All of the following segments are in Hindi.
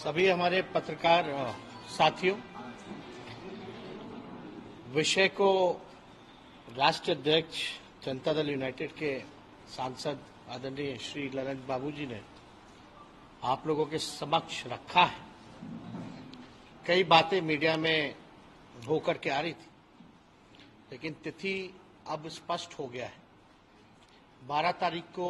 सभी हमारे पत्रकार साथियों, विषय को राष्ट्रीय अध्यक्ष जनता दल यूनाइटेड के सांसद आदरणीय श्री ललन बाबू जी ने आप लोगों के समक्ष रखा है। कई बातें मीडिया में होकर के आ रही थी, लेकिन तिथि अब स्पष्ट हो गया है। 12 तारीख को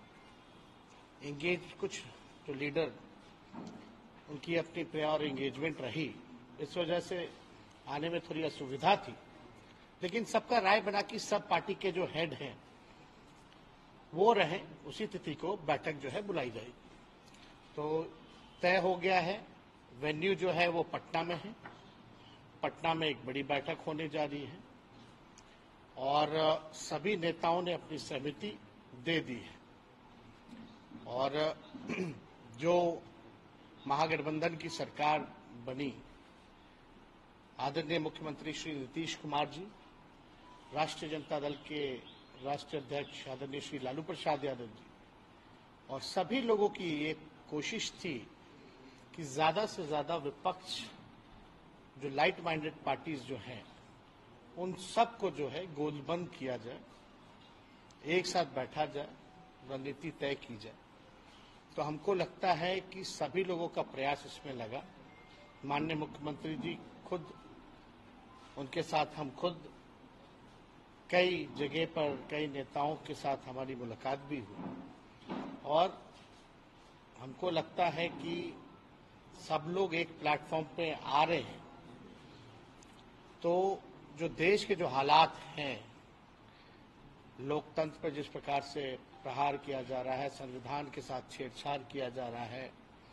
कुछ जो लीडर उनकी अपनी प्रायर एंगेजमेंट रही, इस वजह से आने में थोड़ी असुविधा थी, लेकिन सबका राय बना कि सब पार्टी के जो हेड हैं वो रहें, उसी तिथि को बैठक जो है बुलाई जाएगी। तो तय हो गया है। वेन्यू जो है वो पटना में है। पटना में एक बड़ी बैठक होने जा रही है और सभी नेताओं ने अपनी सहमति दे दी है। और जो महागठबंधन की सरकार बनी, आदरणीय मुख्यमंत्री श्री नीतीश कुमार जी, राष्ट्रीय जनता दल के राष्ट्रीय अध्यक्ष आदरणीय श्री लालू प्रसाद यादव जी और सभी लोगों की ये कोशिश थी कि ज्यादा से ज्यादा विपक्ष, जो लाइट माइंडेड पार्टीज जो हैं, उन सबको जो है गोलबंद किया जाए, एक साथ बैठा जाए, रणनीति तय की जाए। तो हमको लगता है कि सभी लोगों का प्रयास इसमें लगा। माननीय मुख्यमंत्री जी खुद, उनके साथ हम खुद कई जगह पर कई नेताओं के साथ हमारी मुलाकात भी हुई और हमको लगता है कि सब लोग एक प्लेटफॉर्म पे आ रहे हैं। तो जो देश के जो हालात हैं, लोकतंत्र पर जिस प्रकार से प्रहार किया जा रहा है, संविधान के साथ छेड़छाड़ किया जा रहा है,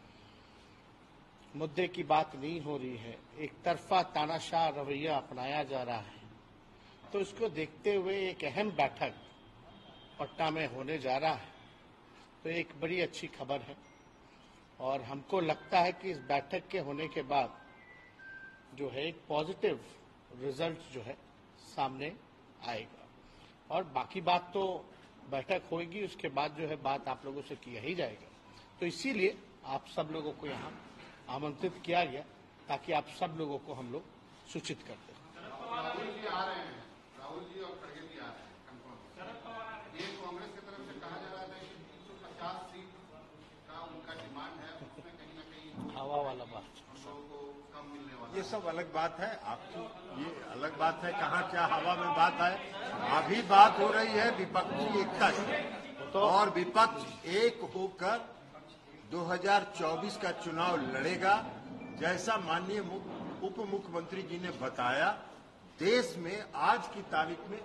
मुद्दे की बात नहीं हो रही है, एक तरफा तानाशाह रवैया अपनाया जा रहा है, तो इसको देखते हुए एक अहम बैठक पटना में होने जा रहा है। तो एक बड़ी अच्छी खबर है और हमको लगता है कि इस बैठक के होने के बाद जो है एक पॉजिटिव रिजल्ट जो है सामने आएगा। और बाकी बात तो बैठक होगी, उसके बाद जो है बात आप लोगों से किया ही जाएगा। तो इसीलिए आप सब लोगों को यहाँ आमंत्रित किया गया ताकि आप सब लोगों को हम लोग सूचित कर दें। राहुल जी आ रहे हैं, राहुल जी और खड़गे जी आ रहे हैं, कंफर्म। ये कांग्रेस की तरफ से कहा जा रहा था कि 350 सीट का उनका डिमांड है, उसमें कहीं ना कहीं हवा वाला बात हम लोगों को कम मिलने वाला। ये सब अलग बात है। आपकी ये अलग बात है, कहाँ क्या हवा में बात है। अभी बात हो रही है विपक्षी एकता की, और विपक्ष एक होकर 2024 का चुनाव लड़ेगा। जैसा माननीय उप मुख्यमंत्री जी ने बताया, देश में आज की तारीख में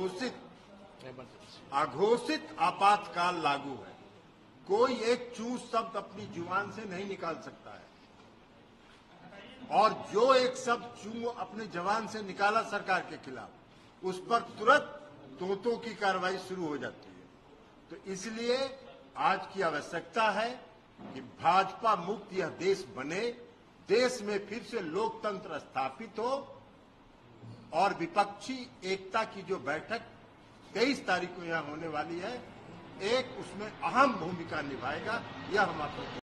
अघोषित आपातकाल लागू है। कोई एक चूस शब्द अपनी जुबान से नहीं निकाल सकता है, और जो एक शब्द चू अपने जवान से निकाला सरकार के खिलाफ, उस पर तुरंत तोतों की कार्रवाई शुरू हो जाती है। तो इसलिए आज की आवश्यकता है कि भाजपा मुक्त यह देश बने, देश में फिर से लोकतंत्र स्थापित हो, और विपक्षी एकता की जो बैठक 23 तारीख को यहां होने वाली है, एक उसमें अहम भूमिका निभाएगा। यह हम आपको